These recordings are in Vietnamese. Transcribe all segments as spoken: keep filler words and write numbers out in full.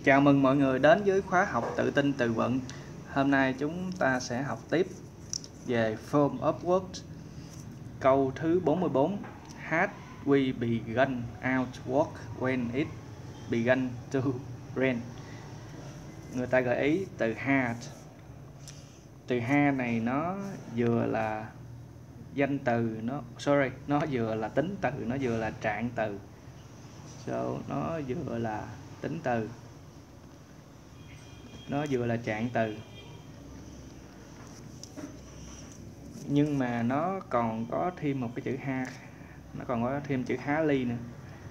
Chào mừng mọi người đến với khóa học tự tin từ vựng. Hôm nay chúng ta sẽ học tiếp về form of words. Câu thứ bốn mươi bốn. Had we begun out work when it began to rain? Người ta gợi ý từ had. Từ had này nó vừa là danh từ, nó sorry, nó vừa là tính từ, nó vừa là trạng từ. So, nó vừa là tính từ, nó vừa là trạng từ, nhưng mà nó còn có thêm một cái chữ ha, nó còn có thêm chữ há ly nữa.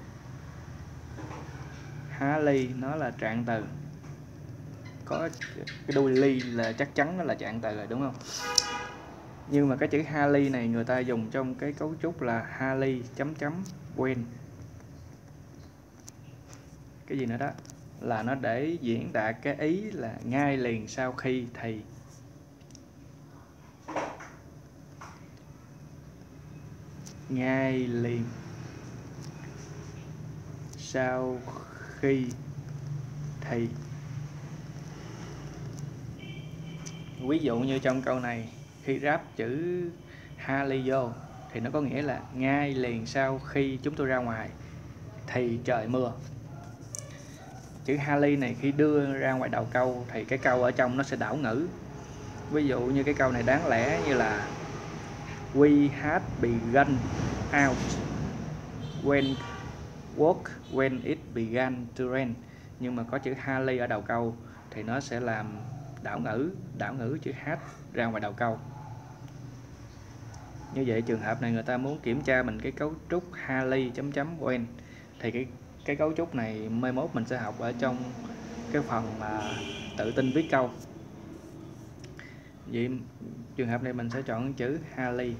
Há ly nó là trạng từ, có cái đuôi ly là chắc chắn nó là trạng từ rồi, đúng không? Nhưng mà cái chữ ha ly này người ta dùng trong cái cấu trúc là ha ly chấm chấm when. Cái gì nữa đó, là nó để diễn đạt cái ý là ngay liền sau khi thì. Ngay liền sau khi thì. Ví dụ như trong câu này, khi ráp chữ ha ly vô thì nó có nghĩa là ngay liền sau khi chúng tôi ra ngoài thì trời mưa. Chữ ha ly này khi đưa ra ngoài đầu câu thì cái câu ở trong nó sẽ đảo ngữ. Ví dụ như cái câu này đáng lẽ như là We had begun out when work when it began to rain, nhưng mà có chữ ha ly ở đầu câu thì nó sẽ làm đảo ngữ, đảo ngữ chữ had ra ngoài đầu câu. Như vậy trường hợp này người ta muốn kiểm tra mình cái cấu trúc ha ly chấm chấm when thì cái cái cấu trúc này mai mốt mình sẽ học ở trong cái phần mà tự tin viết câu. Vậy trường hợp này mình sẽ chọn chữ ha ly.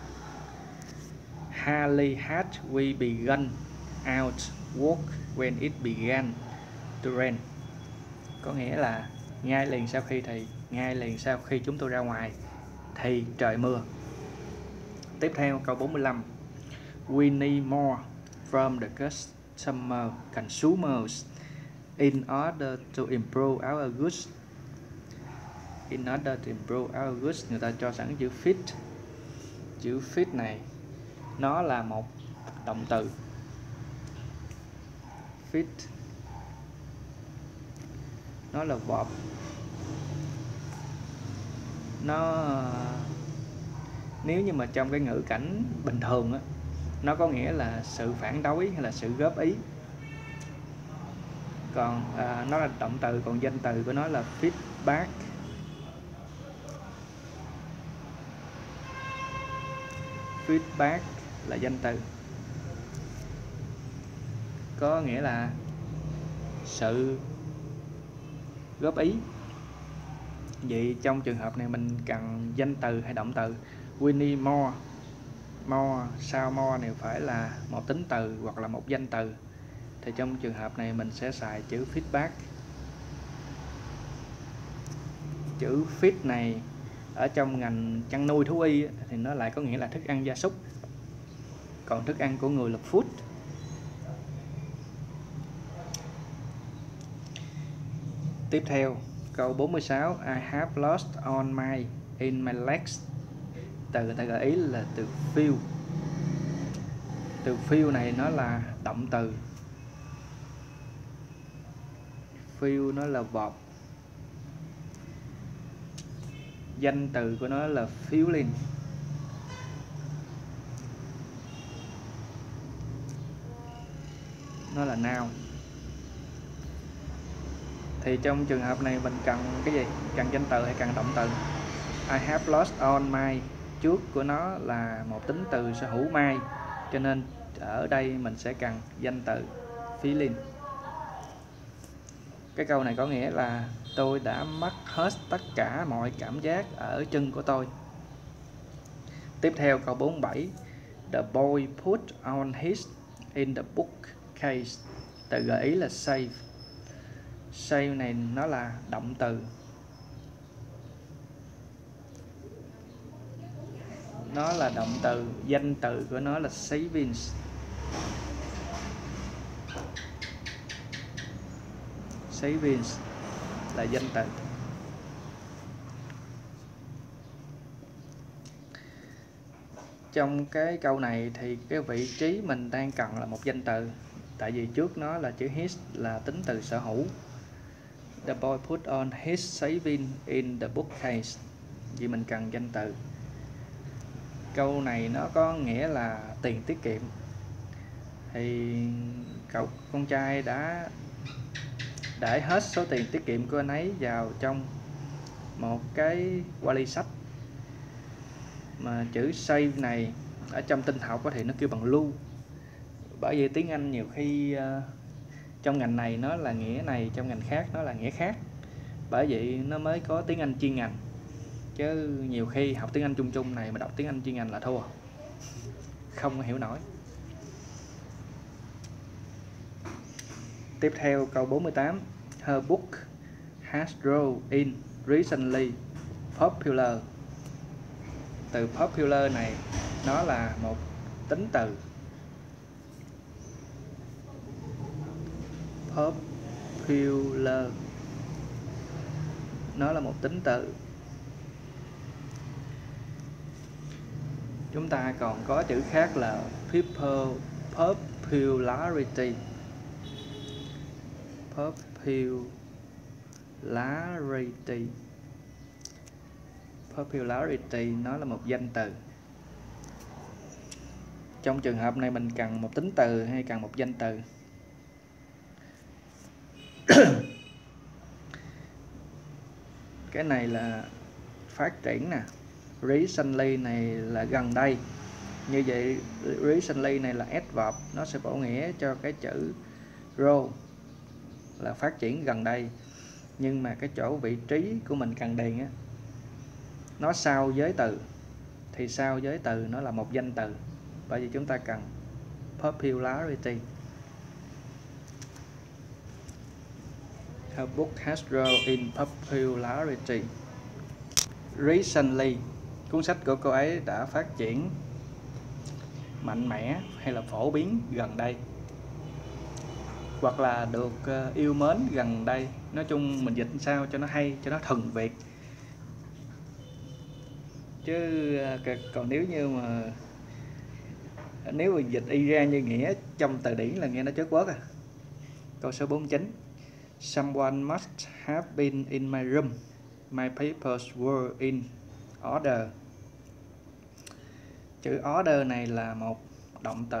Ha ly had we begun out work when it began to rain, có nghĩa là ngay liền sau khi thì, ngay liền sau khi chúng tôi ra ngoài thì trời mưa. Tiếp theo câu bốn mươi lăm. We need more from the customer consumers in order to improve our goods. In order to improve our goods, người ta cho sẵn chữ fit. Chữ fit này nó là một động từ. Fit nó là verb. Nó nếu như mà trong cái ngữ cảnh bình thường á, nó có nghĩa là sự phản đối hay là sự góp ý. Còn à, nó là động từ, còn danh từ của nó là feedback. Feedback là danh từ, có nghĩa là sự góp ý. Vậy trong trường hợp này mình cần danh từ hay động từ? We need more. More, sau more này phải là một tính từ hoặc là một danh từ. Thì trong trường hợp này mình sẽ xài chữ feedback. Chữ feed này ở trong ngành chăn nuôi thú y thì nó lại có nghĩa là thức ăn gia súc, còn thức ăn của người là food. Tiếp theo câu bốn mươi sáu. I have lost on my in my legs. Từ người ta gợi ý là từ feel. Từ feel này nó là động từ. Feel nó là verb. Danh từ của nó là feeling. Nó là noun. Thì trong trường hợp này mình cần cái gì? Cần danh từ hay cần động từ? I have lost on my, trước của nó là một tính từ sở hữu my, cho nên ở đây mình sẽ cần danh từ feeling. Cái câu này có nghĩa là tôi đã mất hết tất cả mọi cảm giác ở chân của tôi. Tiếp theo câu bốn mươi bảy. The boy put on his in the bookcase. Từ gợi ý là save. Save này nó là động từ. Nó là động từ, danh từ của nó là savings. savings là danh từ. Trong cái câu này thì cái vị trí mình đang cần là một danh từ, tại vì trước nó là chữ his là tính từ sở hữu. The boy put on his savings in the bookcase. Vì mình cần danh từ. Câu này nó có nghĩa là tiền tiết kiệm. Thì cậu con trai đã để hết số tiền tiết kiệm của anh ấy vào trong một cái vali sách. Mà chữ save này ở trong tin học thì nó kêu bằng lưu. Bởi vì tiếng Anh nhiều khi uh, trong ngành này nó là nghĩa này, trong ngành khác nó là nghĩa khác. Bởi vậy nó mới có tiếng Anh chuyên ngành. Chứ nhiều khi học tiếng Anh chung chung này mà đọc tiếng Anh chuyên ngành là thua, không hiểu nổi. Tiếp theo câu bốn mươi tám. Her book has grown in recently popular. Từ popular này nó là một tính từ. Popular nó là một tính từ. Chúng ta còn có chữ khác là people popularity. Popularity. Popularity nó là một danh từ. Trong trường hợp này mình cần một tính từ hay cần một danh từ? Cái này là phát triển nè. Recently này là gần đây. Như vậy recently này là adverb, nó sẽ bổ nghĩa cho cái chữ grow là phát triển gần đây. Nhưng mà cái chỗ vị trí của mình cần điền á, nó sau giới từ, thì sau giới từ nó là một danh từ. Bởi vì chúng ta cần popularity. Her book has grown in popularity recently. Cuốn sách của cô ấy đã phát triển mạnh mẽ hay là phổ biến gần đây, hoặc là được yêu mến gần đây. Nói chung mình dịch sao cho nó hay, cho nó thuần Việt. Chứ còn nếu như mà nếu mà dịch y ra như nghĩa trong từ điển là nghe nó chớt quớt à. Câu số bốn mươi chín. Someone must have been in my room. My papers were in order. Chữ order này là một động từ.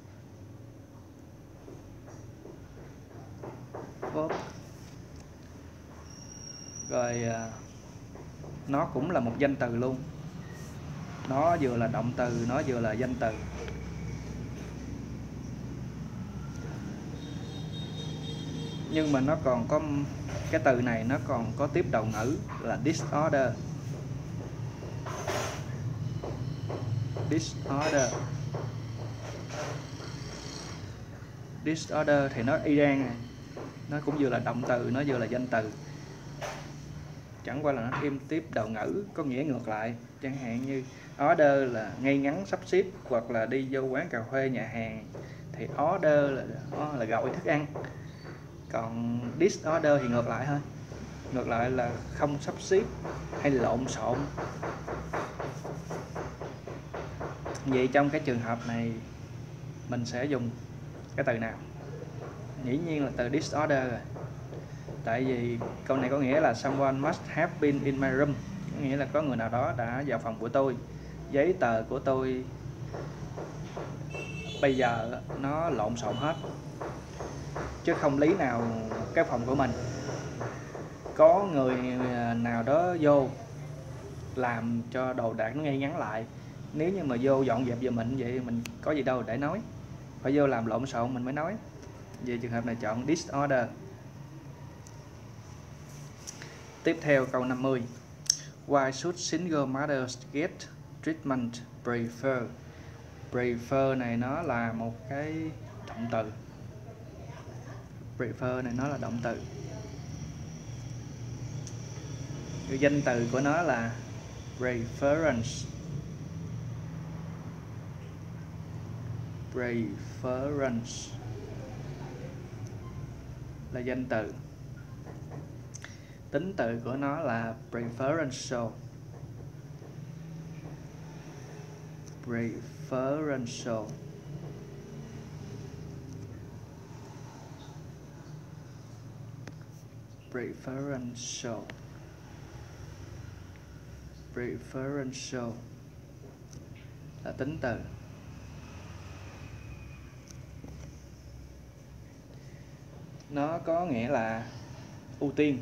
Rồi nó cũng là một danh từ luôn. Nó vừa là động từ, nó vừa là danh từ. Nhưng mà nó còn có cái từ này, nó còn có tiếp đầu ngữ là disorder. Disorder. Disorder thì nó y chang này. Nó cũng vừa là động từ, nó vừa là danh từ. Chẳng qua là nó thêm tiếp đầu ngữ có nghĩa ngược lại. Chẳng hạn như order là ngay ngắn sắp xếp, hoặc là đi vô quán cà phê nhà hàng thì order là là gọi thức ăn. Còn disorder thì ngược lại thôi. Ngược lại là không sắp xếp hay lộn xộn. Vậy trong cái trường hợp này mình sẽ dùng cái từ nào? Dĩ nhiên là từ disorder rồi. Tại vì câu này có nghĩa là someone must have been in my room, có nghĩa là có người nào đó đã vào phòng của tôi. Giấy tờ của tôi bây giờ nó lộn xộn hết, chứ không lý nào cái phòng của mình có người nào đó vô làm cho đồ đạc nó ngay ngắn lại. Nếu như mà vô dọn dẹp giùm mình vậy mình có gì đâu để nói, phải vô làm lộn xộn mình mới nói. Vì trường hợp này chọn disorder. Tiếp theo câu năm mươi. Why should single mothers get treatment prefer? Prefer này nó là một cái động từ. Prefer này nó là động từ. Cái danh từ của nó là preference. Preference là danh từ. tính từ của nó là preferential. Preferential. Preferential. Preferential là tính từ. Nó có nghĩa là ưu tiên.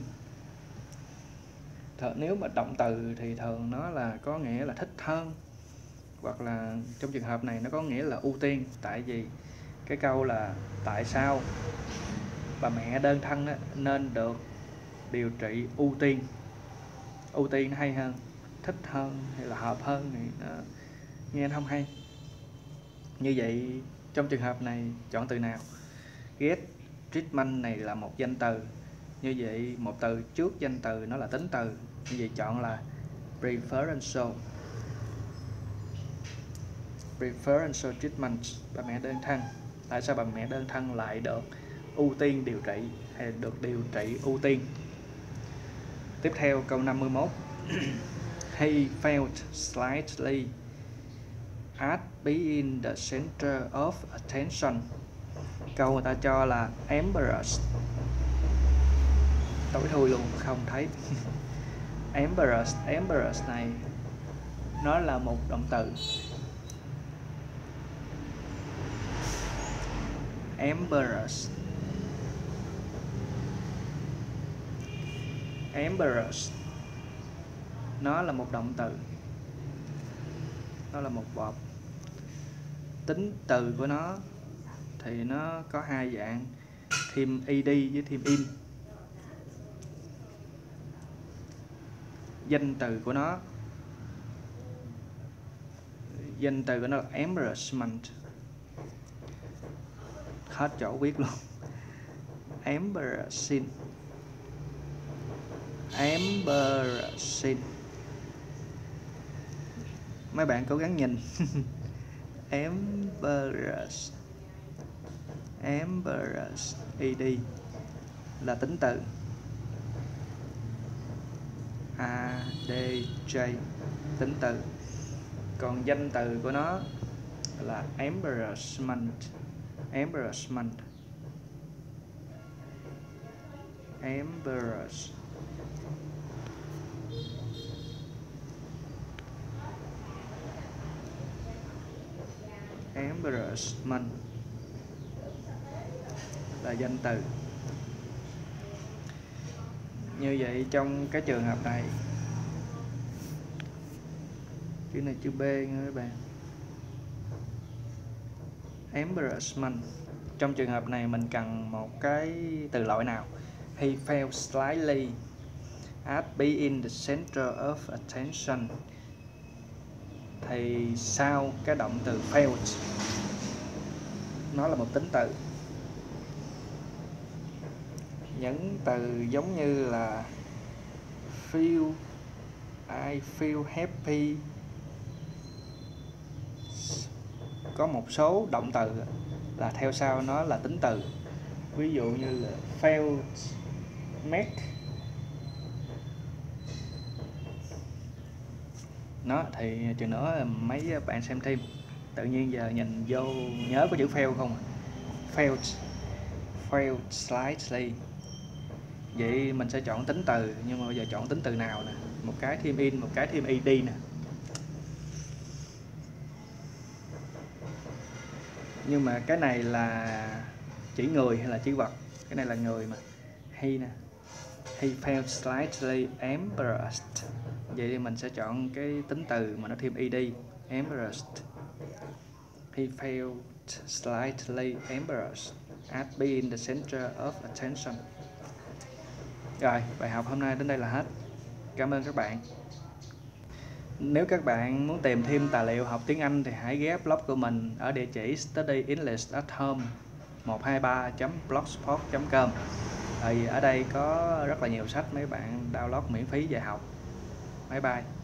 Th nếu mà động từ thì thường nó là có nghĩa là thích hơn, hoặc là trong trường hợp này nó có nghĩa là ưu tiên. Tại vì cái câu là tại sao bà mẹ đơn thân nên được điều trị ưu tiên. Ưu tiên nó hay hơn, thích hơn hay là hợp hơn thì nó nghe không hay. Như vậy trong trường hợp này chọn từ nào? Get treatment này là một danh từ. Như vậy một từ trước danh từ nó là tính từ. Như vậy chọn là preferential. Preferential treatment, bà mẹ đơn thân. Tại sao bà mẹ đơn thân lại được ưu tiên điều trị hay được điều trị ưu tiên? Tiếp theo câu năm mươi mốt. He felt slightly at being the center of attention. Câu người ta cho là embarrassed. Tối thui luôn, không thấy. Embarrassed, embarrassed này nó là một động từ. Embarrassed. Embarrassed nó là một động từ. Nó là một verb. Tính từ của nó thì nó có hai dạng, thêm ed với thêm in. Danh từ của nó danh từ của nó là embarrassment. Hết chỗ viết luôn. Embarrassing. Embarrassing. Mấy bạn cố gắng nhìn. Embarrassed. Embarrassed. Ed là tính từ. A, D, J tính từ. Còn danh từ của nó là embarrassment. Embarrassment. Embarrass. Embarrassment là danh từ. Như vậy trong cái trường hợp này, chữ này chữ B nha các bạn. Embarrassment. Trong trường hợp này mình cần một cái từ loại nào? He felt slightly at being the center of attention. Thì sau cái động từ felt nó là một tính từ. Những từ giống như là feel, I feel happy, có một số động từ là theo sau nó là tính từ. Ví dụ như là felt, make. Nó thì chừng nữa mấy bạn xem thêm. Tự nhiên giờ nhìn vô nhớ có chữ felt không? Felt, felt slightly. Vậy mình sẽ chọn tính từ, nhưng mà bây giờ chọn tính từ nào nè? Một cái thêm in, một cái thêm ed nè. Nhưng mà cái này là chỉ người hay là chỉ vật? Cái này là người mà. He nè. He felt slightly embarrassed. Vậy thì mình sẽ chọn cái tính từ mà nó thêm ed. Embarrassed. He felt slightly embarrassed at being the center of attention. Rồi, bài học hôm nay đến đây là hết. Cảm ơn các bạn. Nếu các bạn muốn tìm thêm tài liệu học tiếng Anh thì hãy ghé blog của mình ở địa chỉ study english at home một hai ba chấm blogspot chấm com. Thì ở đây có rất là nhiều sách mấy bạn download miễn phí về học. Bye bye.